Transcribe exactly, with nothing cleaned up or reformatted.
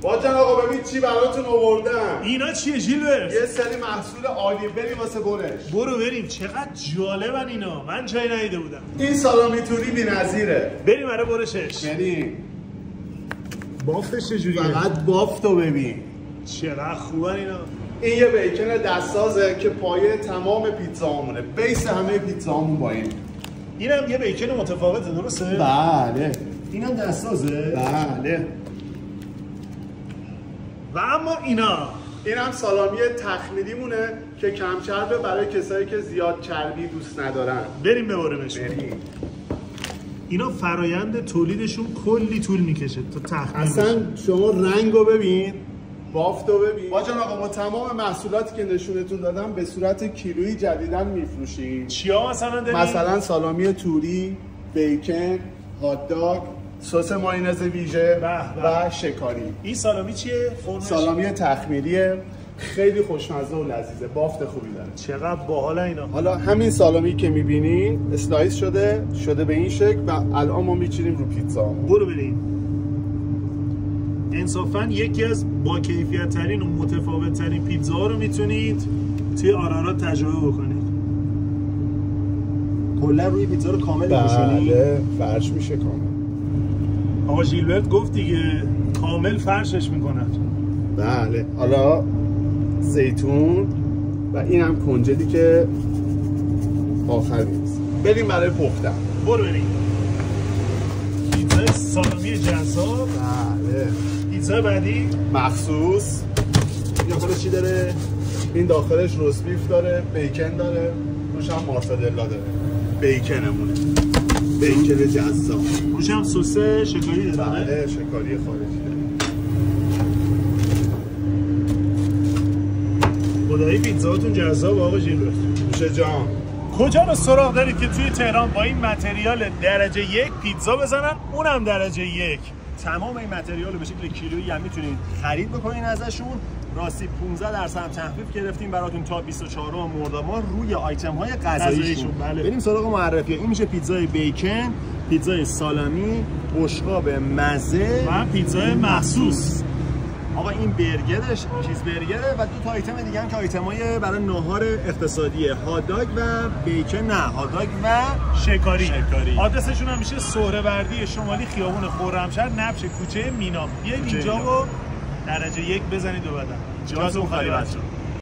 باجان آقا ببین چی براتون آوردم. اینا چیه ژیلبرت؟ یه سری محصول عالی، بریم واسه برش. برو بریم. چقدر جالبن اینا، من جایی ندیده بودم. این سالامی توری بی‌نظیره. بریم برای برشش. بریم. بافتش چجوریه؟ فقط بافتو ببین. چقدر خوبن اینا. این یه بیکن دستسازه که پایه تمام پیتزاهامونه. بیس همه پیتزاهامون با این. اینم یه بیکن متفاوته درسته؟ بله. اینم دستسازه؟ بله. و اما اینا این هم سالامی تخمیری مونه که کم چربه برای کسایی که زیاد چربی دوست ندارن. بریم ببریمش. بریم. اینا فرایند تولیدشون کلی طول میکشه تا تخمیر اصلا بشه. شما رنگو ببین، بافتو ببین. باجان آقا ما تمام محصولاتی که نشونتون دادم به صورت کیلویی جدیدن میفروشیم. چیا مثلا داریم؟ مثلا سالامی توری، بیکن، هات داگ، سس ماینز ویژه و شکاری. این سالامی چیه؟ فرمش؟ سالامی تخمیریه، خیلی خوشمزه و لذیذه، بافت خوبی داره. چقدر باحال اینا. حالا همین سالامی که میبینی اسلایس شده شده به این شکل و الان ما میچینیم رو پیتزا. برو بریم. انصافا یکی از با کیفیت ترین و متفاوت ترین پیتزا ها رو میتونید توی آرارات تجربه بکنید. کلا روی پیتزا رو کامل می‌پوشونی؟ بله، فرش میشه کامل. آقا ژیلبرت گفت دیگه کامل فرشش میکنن. بله. حالا زیتون و این هم کنجدی که آخر میرسه. بریم برای پختن. برو بریم. پیتزای سالامی جذاب. بله. پیتزا بعدی مخصوص. این داخلش چی داره؟ این داخلش روست بیف داره، بیکن داره، روش هم مارتادلا داره. بیکنمونه. بیکن جذاب. روش هم سس شکاری داره. بله، شکاری خارجی داره. خدایی پیتزاتون جذاب آقا ژیلبرت. نوش جان. کجا رو سراغ دارید که توی تهران با این متریال درجه یک پیتزا بزنن، اونم درجه یک؟ تمام این متریال رو به شکل کیلویی هم میتونید خرید بکنین ازشون. راستی پانزده درصد تخفیف گرفتیم براتون تا بیست و چهارم مرداد ماه روی آیتم های غذاییشون. بله. بریم سراغ معرفی. این میشه پیتزای بیکن، پیتزای سالامی، بشقاب مزه و پیتزای مخصوص. آقا این برگرش چیز برگره و دو تا آیتم دیگه هم که آیتمای برای ناهار اقتصادیه، هات داگ و بیکن، نه هات داگ و شکاری. شکاری. آدرسشون هم میشه سهروردی شمالی خیابون خرمشهر نبش کوچه مینا. بیاید اینجا و درجه یک بزنید و بدن. جاتون خالی بچه‌ها.